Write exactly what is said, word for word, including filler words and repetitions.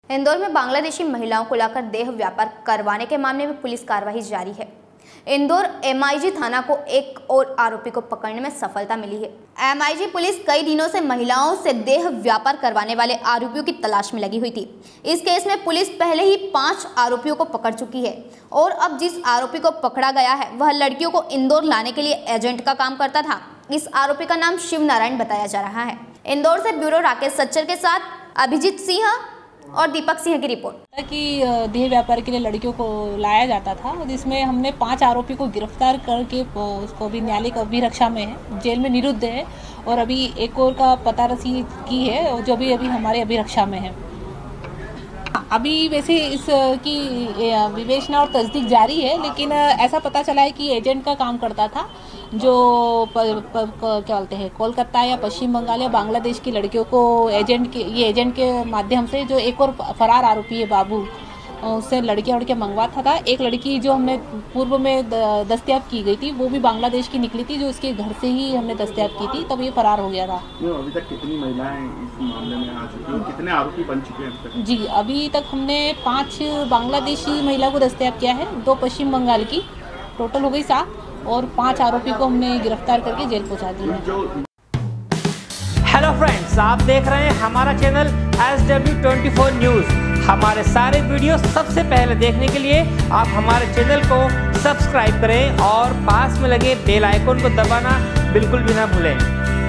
इंदौर में बांग्लादेशी महिलाओं को लाकर देह व्यापार करवाने के मामले में पुलिस कार्रवाई जारी है। इंदौर एमआईज थाना को एक और आरोपी को पकड़ने में सफलता मिली है। एमआईज पुलिस कई दिनों से महिलाओं से देह व्यापार करवाने वाले आरोपियों की तलाश में लगी हुई थी। इस केस में पुलिस पहले ही पांच आरोपियों को पकड़ चुकी है और अब जिस आरोपी को पकड़ा गया है वह लड़कियों को इंदौर लाने के लिए एजेंट का काम करता था। इस आरोपी का नाम शिव नारायण बताया जा रहा है। इंदौर से ब्यूरो राकेश सच्चर के साथ अभिजीत सिंह और दीपक सिंह की रिपोर्ट। कि देह व्यापार के लिए लड़कियों को लाया जाता था, जिसमें हमने पांच आरोपी को गिरफ्तार करके उसको अभी न्यायालयिक अभिरक्षा में है, जेल में निरुद्ध है और अभी एक और का पता रसीद की है जो भी अभी हमारे अभिरक्षा में है। अभी वैसे इसकी विवेचना और तस्दीक जारी है, लेकिन ऐसा पता चला है कि एजेंट का काम करता था जो प, प, प, क्या बोलते हैं कोलकाता या पश्चिम बंगाल या बांग्लादेश की लड़कियों को एजेंट के ये एजेंट के माध्यम से जो एक और फरार आरोपी है बाबू, उससे लड़कियां लड़कियां मंगवाता था। एक लड़की जो हमने पूर्व में दस्तयाब की गई थी वो भी बांग्लादेश की निकली थी, जो इसके घर से ही हमने दस्तयाब की थी, तब ये फरार हो गया था। अभी तक कितनी महिलाएं इस मामले में आ चुकी हैं? कितने आरोपी बन चुके हैं? जी, अभी तक हमने पाँच बांग्लादेशी महिला को दस्तयाब किया है, दो पश्चिम बंगाल की, टोटल हो गई सात, और पाँच आरोपी को हमने गिरफ्तार करके जेल पहुँचा दिया है। हेलो फ्रेंड्स, आप देख रहे हैं हमारा channel S W twenty four news. हमारे सारे वीडियो सबसे पहले देखने के लिए आप हमारे चैनल को सब्सक्राइब करें और पास में लगे बेल आइकन को दबाना बिल्कुल भी ना भूलें।